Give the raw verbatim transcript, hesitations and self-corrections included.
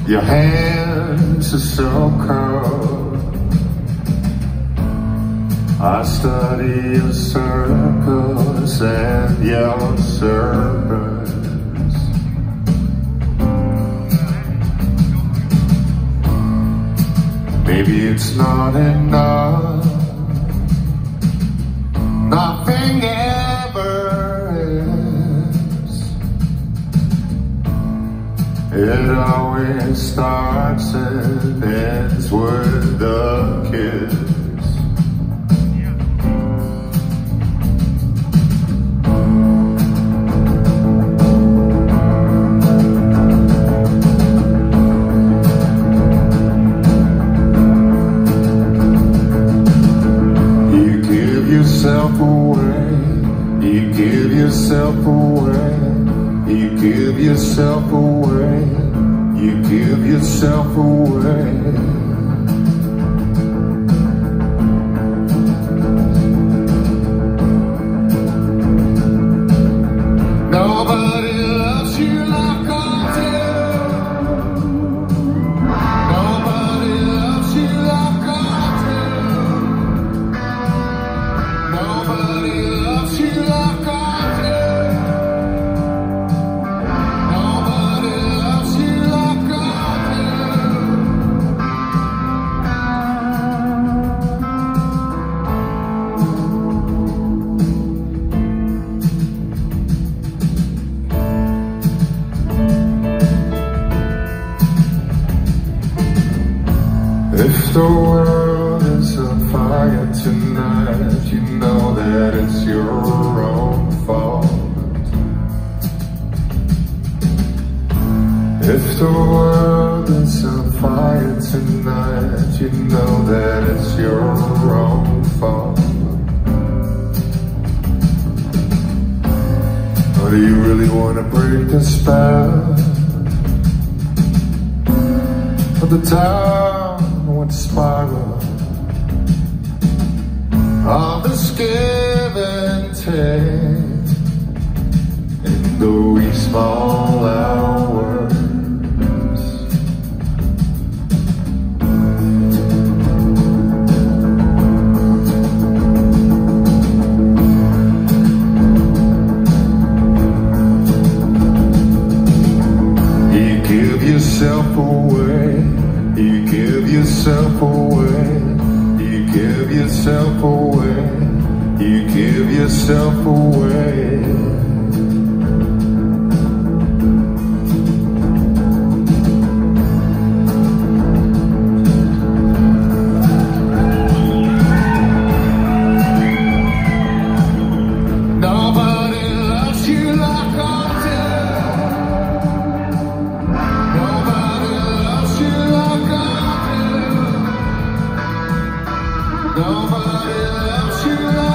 Your hands are so cold. I study your circles and your serpents. Maybe it's not enough. Nothing ever is. It always starts and ends with a kiss. Yourself away, you give yourself away, you give yourself away, you give yourself away. Nobody loves you like I do. Nobody loves you like I do. Nobody loves you like I do. Nobody loves you like I do. If the world is on fire tonight, you know that it's your own fault. If the world is on fire tonight, you know that it's your own fault. Or do you really want to break the spell of the town went spiral? All this give and take in the wee small hours. You give yourself away, you give yourself away, you give yourself away, you give yourself away. Nobody loves you like I do. Nobody loves you like I do. Nobody loves you like